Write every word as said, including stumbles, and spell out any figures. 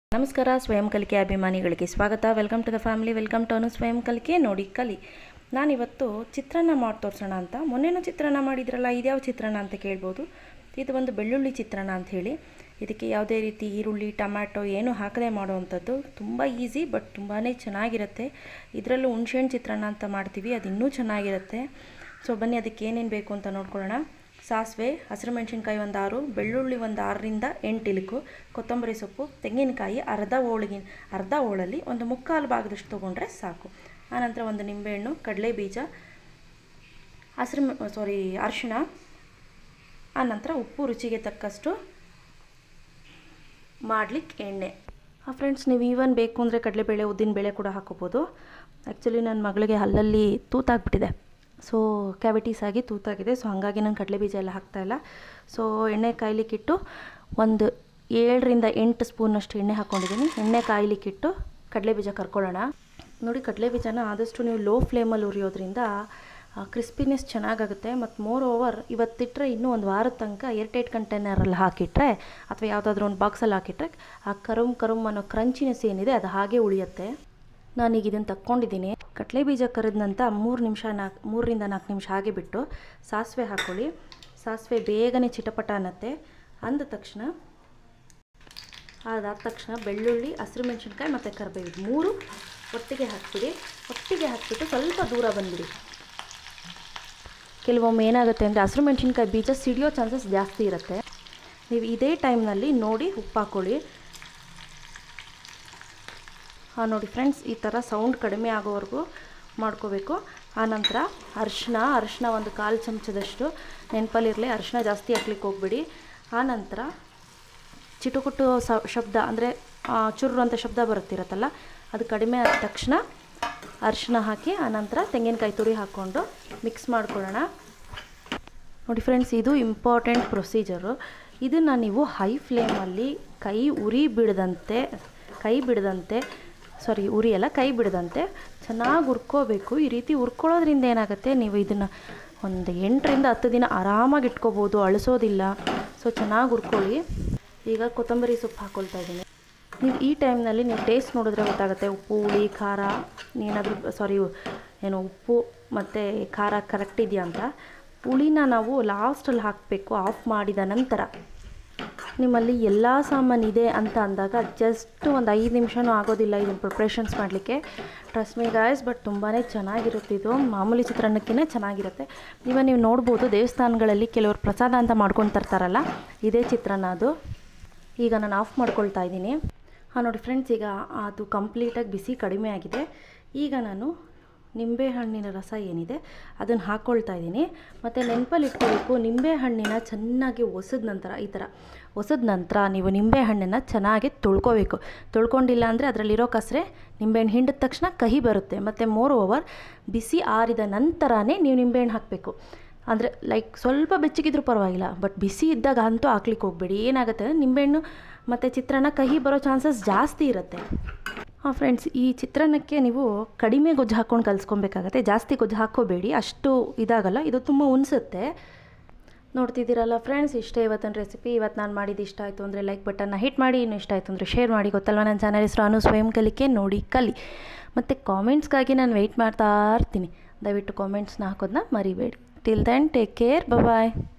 ನಮಸ್ಕಾರ ಸ್ವಯಂ ಕಲಿಕೆ ಅಭಿಮಾನಿಗಳಿಗೆ ಸ್ವಾಗತ. Welcome to the family, welcome to Anu ಸ್ವಯಂ ಕಲಿಕೆ ನೋಡಿ ಕಲಿ. ನಾನಿವತ್ತು ಚಿತ್ರಾನ್ನ ಮಾಡಿ ತೋರಿಸೋಣ ಅಂತ. ಮೊನ್ನೆನೂ ಚಿತ್ರಾನ್ನ ಮಾಡಿದ್ರಲ್ಲ, ಇದ್ಯಾವ ಚಿತ್ರಾನ್ನ ಅಂತ ಕೇಳ್ಬೋದು. ಇದು ಒಂದು ಬೆಳ್ಳುಳ್ಳಿ ಚಿತ್ರಾನ್ನ ಅಂತ ಹೇಳಿ. ಇದಕ್ಕೆ ಯಾವುದೇ ರೀತಿ ಈರುಳ್ಳಿ ಟೊಮ್ಯಾಟೊ ಏನು ಹಾಕದೆ ಮಾಡೋವಂಥದ್ದು. ತುಂಬ ಈಸಿ ಬಟ್ ತುಂಬಾ ಚೆನ್ನಾಗಿರುತ್ತೆ. ಇದರಲ್ಲೂ ಹುಣ್ಸೆಹಣ್ಣು ಚಿತ್ರಾನ್ನ ಅಂತ ಮಾಡ್ತೀವಿ, ಅದು ಇನ್ನೂ ಚೆನ್ನಾಗಿರುತ್ತೆ. ಸೊ ಬನ್ನಿ ಅದಕ್ಕೆ ಏನೇನು ಬೇಕು ಅಂತ ನೋಡ್ಕೊಳ್ಳೋಣ. ಸಾಸಿವೆ, ಹಸಿರು ಮೆಣಸಿನ್ಕಾಯಿ ಒಂದು ಆರು, ಬೆಳ್ಳುಳ್ಳಿ ಒಂದು ಆರರಿಂದ ಎಂಟು ಇಲುಕು, ಕೊತ್ತಂಬರಿ ಸೊಪ್ಪು, ತೆಂಗಿನಕಾಯಿ ಅರ್ಧ ಹೋಳಿಗೆ ಅರ್ಧ ಹೋಳಲ್ಲಿ ಒಂದು ಮುಕ್ಕಾಲು ಭಾಗದಷ್ಟು ತೊಗೊಂಡ್ರೆ ಸಾಕು. ಆನಂತರ ಒಂದು ನಿಂಬೆಹಣ್ಣು, ಕಡಲೆ ಬೀಜ, ಹಸಿರು ಸಾರಿ ಅರಿಶಿಣ, ಆನಂತರ ಉಪ್ಪು ರುಚಿಗೆ ತಕ್ಕಷ್ಟು, ಮಾಡಲಿಕ್ಕೆ ಎಣ್ಣೆ. ಹಾಂ ಫ್ರೆಂಡ್ಸ್, ನೀವು ಈವನ್ ಬೇಕು ಅಂದರೆ ಕಡಲೆಬೇಳೆ ಉದ್ದಿನಬೇಳೆ ಕೂಡ ಹಾಕೋಬೋದು. ಆ್ಯಕ್ಚುಲಿ ನನ್ನ ಮಗಳಿಗೆ ಹಲ್ಲಲ್ಲಿ ತೂತಾಗ್ಬಿಟ್ಟಿದೆ, ಸೊ ಕ್ಯಾವಿಟೀಸ್ ಆಗಿ ತೂತಾಗಿದೆ. ಸೊ ಹಾಗಾಗಿ ನಾನು ಕಡಲೆ ಬೀಜ ಎಲ್ಲ ಹಾಕ್ತಾಯಿಲ್ಲ. ಸೊ ಎಣ್ಣೆ ಕಾಯ್ಲಿಕ್ಕಿಟ್ಟು ಒಂದು ಏಳರಿಂದ ಎಂಟು ಸ್ಪೂನಷ್ಟು ಎಣ್ಣೆ ಹಾಕ್ಕೊಂಡಿದ್ದೀನಿ. ಎಣ್ಣೆ ಕಾಯ್ಲಿಕ್ಕಿಟ್ಟು ಕಡಲೆ ಬೀಜ ಕರ್ಕೊಳ್ಳೋಣ. ನೋಡಿ, ಕಡಲೆ ಬೀಜನ ಆದಷ್ಟು ನೀವು ಲೋ ಫ್ಲೇಮಲ್ಲಿ ಉರಿಯೋದ್ರಿಂದ ಕ್ರಿಸ್ಪಿನೆಸ್ ಚೆನ್ನಾಗಾಗುತ್ತೆ. ಮತ್ತು ಮೋರ್ ಓವರ್ ಇವತ್ತಿಟ್ಟರೆ ಇನ್ನೂ ಒಂದು ವಾರದ ತನಕ ಏರ್ಟೈಟ್ ಕಂಟೈನರಲ್ಲಿ ಹಾಕಿಟ್ರೆ ಅಥವಾ ಯಾವುದಾದ್ರೂ ಒಂದು ಬಾಕ್ಸಲ್ಲಿ ಹಾಕಿಟ್ರೆ ಆ ಕರುಮ್ ಕರುಮ್ ಅನ್ನೋ ಕ್ರಂಚಿನೆಸ್ ಏನಿದೆ ಅದು ಹಾಗೆ ಉಳಿಯುತ್ತೆ. ನಾನೀಗ ಇದನ್ನು ತಕ್ಕೊಂಡಿದ್ದೀನಿ. ಕಡಲೆ ಬೀಜ ಕರೆದ ನಂತರ ಮೂರು ನಿಮಿಷ ನಾಲ್ಕು ಮೂರರಿಂದ ನಾಲ್ಕು ನಿಮಿಷ ಹಾಗೆ ಬಿಟ್ಟು ಸಾಸಿವೆ ಹಾಕ್ಕೊಳ್ಳಿ. ಸಾಸಿವೆ ಬೇಗನೆ ಚಿಟಪಟ ಅನ್ನತ್ತೆ. ಅಂದ ತಕ್ಷಣ ಅದಾದ ತಕ್ಷಣ ಬೆಳ್ಳುಳ್ಳಿ, ಹಸಿರು ಮೆಣಸಿನ್ಕಾಯಿ ಮತ್ತು ಕರಿಬೇವು ಮೂರು ಒಟ್ಟಿಗೆ ಹಾಕ್ಬಿಡಿ. ಒಟ್ಟಿಗೆ ಹಾಕಿಬಿಟ್ಟು ಸ್ವಲ್ಪ ದೂರ ಬಂದುಬಿಡಿ. ಕೆಲವೊಮ್ಮೆ ಏನಾಗುತ್ತೆ ಅಂದರೆ ಹಸಿರು ಮೆಣಸಿನ್ಕಾಯಿ ಬೀಜ ಸಿಡಿಯೋ ಚಾನ್ಸಸ್ ಜಾಸ್ತಿ ಇರುತ್ತೆ. ನೀವು ಇದೇ ಟೈಮ್ನಲ್ಲಿ ನೋಡಿ ಉಪ್ಪು ಹಾಕ್ಕೊಳ್ಳಿ. ಹಾಂ ನೋಡಿ ಫ್ರೆಂಡ್ಸ್, ಈ ಥರ ಸೌಂಡ್ ಕಡಿಮೆ ಆಗೋವರೆಗೂ ಮಾಡ್ಕೋಬೇಕು. ಆನಂತರ ಅರಿಶಿನ ಅರಿಶಿನ ಒಂದು ಕಾಲು ಚಮಚದಷ್ಟು ನೆನಪಲ್ಲಿರಲಿ, ಅರಿಶಿನ ಜಾಸ್ತಿ ಹಾಕ್ಲಿಕ್ಕೆ ಹೋಗ್ಬಿಡಿ. ಆನಂತರ ಚಿಟುಕುಟ್ಟು ಸ ಶಬ್ದ ಅಂದರೆ ಚುರ್ರು ಅಂತ ಶಬ್ದ ಬರುತ್ತಿರತ್ತಲ್ಲ, ಅದು ಕಡಿಮೆ ಆದ ತಕ್ಷಣ ಅರಿಶಿನ ಹಾಕಿ ಆನಂತರ ತೆಂಗಿನಕಾಯಿ ತುರಿ ಹಾಕ್ಕೊಂಡು ಮಿಕ್ಸ್ ಮಾಡ್ಕೊಳ್ಳೋಣ. ನೋಡಿ ಫ್ರೆಂಡ್ಸ್, ಇದು ಇಂಪಾರ್ಟೆಂಟ್ ಪ್ರೊಸೀಜರು. ಇದನ್ನು ನೀವು ಹೈ ಫ್ಲೇಮಲ್ಲಿ ಕೈ ಉರಿ ಬಿಡದಂತೆ ಕೈ ಬಿಡದಂತೆ ಸಾರಿ ಉರಿ ಎಲ್ಲ ಕೈ ಬಿಡದಂತೆ ಚೆನ್ನಾಗಿ ಹುರ್ಕೋಬೇಕು. ಈ ರೀತಿ ಹುರ್ಕೊಳ್ಳೋದ್ರಿಂದ ಏನಾಗುತ್ತೆ, ನೀವು ಇದನ್ನು ಒಂದು ಎಂಟರಿಂದ ಹತ್ತು ದಿನ ಆರಾಮಾಗಿ ಇಟ್ಕೋಬೋದು, ಅಳಿಸೋದಿಲ್ಲ. ಸೊ ಚೆನ್ನಾಗಿ ಹುರ್ಕೊಳ್ಳಿ. ಈಗ ಕೊತ್ತಂಬರಿ ಸೊಪ್ಪು ಹಾಕ್ಕೊಳ್ತಾ ಇದ್ದೀನಿ. ನೀವು ಈ ಟೈಮ್ನಲ್ಲಿ ನೀವು ಟೇಸ್ಟ್ ನೋಡಿದ್ರೆ ಗೊತ್ತಾಗುತ್ತೆ, ಉಪ್ಪು ಹುಳಿ ಖಾರ ಏನಾದರೂ ಸಾರಿ ಏನು ಉಪ್ಪು ಮತ್ತು ಖಾರ ಕರೆಕ್ಟ್ ಇದೆಯಾ ಅಂತ. ಹುಳಿನ ನಾವು ಲಾಸ್ಟಲ್ಲಿ ಹಾಕಬೇಕು, ಆಫ್ ಮಾಡಿದ ನಂತರ. ನಿಮ್ಮಲ್ಲಿ ಎಲ್ಲ ಸಾಮಾನು ಇದೆ ಅಂತ ಅಂದಾಗ ಜಸ್ಟ್ ಒಂದು ಐದು ನಿಮಿಷನೂ ಆಗೋದಿಲ್ಲ ಇದನ್ನು ಪ್ರಿಪ್ರೇಷನ್ಸ್ ಮಾಡಲಿಕ್ಕೆ. ಟ್ರಸ್ಟ್ ಮಿ ಗಾಯ್ಸ್, ಬಟ್ ತುಂಬಾ ಚೆನ್ನಾಗಿರುತ್ತೆ. ಇದು ಮಾಮೂಲಿ ಚಿತ್ರಾನ್ನಕ್ಕಿಂತ ಚೆನ್ನಾಗಿರುತ್ತೆ. ಇವಾಗ ನೀವು ನೋಡ್ಬೋದು, ದೇವಸ್ಥಾನಗಳಲ್ಲಿ ಕೆಲವರು ಪ್ರಸಾದ ಅಂತ ಮಾಡ್ಕೊಂಡು ತರ್ತಾರಲ್ಲ, ಇದೇ ಚಿತ್ರಾನ್ನ ಅದು. ಈಗ ನಾನು ಆಫ್ ಮಾಡ್ಕೊಳ್ತಾ ಇದ್ದೀನಿ. ಹಾಂ ನೋಡಿ ಫ್ರೆಂಡ್ಸ್, ಈಗ ಅದು ಕಂಪ್ಲೀಟಾಗಿ ಬಿಸಿ ಕಡಿಮೆ ಆಗಿದೆ. ಈಗ ನಾನು ನಿಂಬೆಹಣ್ಣಿನ ರಸ ಏನಿದೆ ಅದನ್ನು ಹಾಕ್ಕೊಳ್ತಾ ಇದ್ದೀನಿ. ಮತ್ತು ನೆನಪಲ್ಲಿ ಇಟ್ಕೋಬೇಕು, ನಿಂಬೆಹಣ್ಣಿನ ಚೆನ್ನಾಗಿ ಒಸದ ನಂತರ ಈ ಥರ ಒಸದ ನಂತರ ನೀವು ನಿಂಬೆಹಣ್ಣನ್ನು ಚೆನ್ನಾಗಿ ತೊಳ್ಕೊಬೇಕು. ತೊಳ್ಕೊಂಡಿಲ್ಲ ಅಂದರೆ ಅದರಲ್ಲಿರೋ ಕಸರೆ ನಿಂಬೆಹಣ್ಣು ಹಿಂಡಿದ ತಕ್ಷಣ ಕಹಿ ಬರುತ್ತೆ. ಮತ್ತು ಮೋರ್ ಓವರ್ ಬಿಸಿ ಆರಿದ ನಂತರನೇ ನೀವು ನಿಂಬೆಹಣ್ಣು ಹಾಕಬೇಕು. ಅಂದರೆ ಲೈಕ್ ಸ್ವಲ್ಪ ಬೆಚ್ಚಗಿದ್ರೂ ಪರವಾಗಿಲ್ಲ, ಬಟ್ ಬಿಸಿ ಇದ್ದಾಗ ಅಂತೂ ಹಾಕ್ಲಿಕ್ಕೆ ಹೋಗಬೇಡಿ. ಏನಾಗುತ್ತೆ ಅಂದರೆ ನಿಂಬೆಹಣ್ಣು ಮತ್ತು ಚಿತ್ರಾನ್ನ ಕಹಿ ಬರೋ ಚಾನ್ಸಸ್ ಜಾಸ್ತಿ ಇರುತ್ತೆ. ಹಾಂ ಫ್ರೆಂಡ್ಸ್, ಈ ಚಿತ್ರಾನ್ನಕ್ಕೆ ನೀವು ಕಡಿಮೆ ಗೊಜ್ಜು ಹಾಕ್ಕೊಂಡು ಕಲಿಸ್ಕೊಬೇಕಾಗತ್ತೆ. ಜಾಸ್ತಿ ಗೊಜ್ಜು ಹಾಕ್ಕೋಬೇಡಿ, ಅಷ್ಟು ಇದಾಗಲ್ಲ. ಇದು ತುಂಬ ಉಣಿಸುತ್ತೆ. ನೋಡ್ತಿದ್ದೀರಲ್ಲ ಫ್ರೆಂಡ್ಸ್, ಇಷ್ಟೇ ಇವತ್ತಿನ ರೆಸಿಪಿ. ಇವತ್ತು ನಾನು ಮಾಡಿದ್ದು ಇಷ್ಟ ಆಯಿತು ಅಂದರೆ ಲೈಕ್ ಬಟನ್ನ ಹಿಟ್ ಮಾಡಿ, ಇನ್ನೂ ಇಷ್ಟ ಆಯಿತು ಅಂದರೆ ಶೇರ್ ಮಾಡಿ. ಗೊತ್ತಲ್ವ ನನ್ನ ಚಾನಲ್ ಹೆಸರು ಅನು ಸ್ವಯಂ ಕಲಿಕೆ ನೋಡಿ ಕಲಿ. ಮತ್ತು ಕಾಮೆಂಟ್ಸ್ಗಾಗಿ ನಾನು ವೆಯ್ಟ್ ಮಾಡ್ತಾ ಇರ್ತೀನಿ. ದಯವಿಟ್ಟು ಕಾಮೆಂಟ್ಸ್ನ ಹಾಕೋದನ್ನ ಮರಿಬೇಡಿ. ಟಿಲ್ ದೆನ್ ಟೇಕ್ ಕೇರ್, ಬಾಯ್.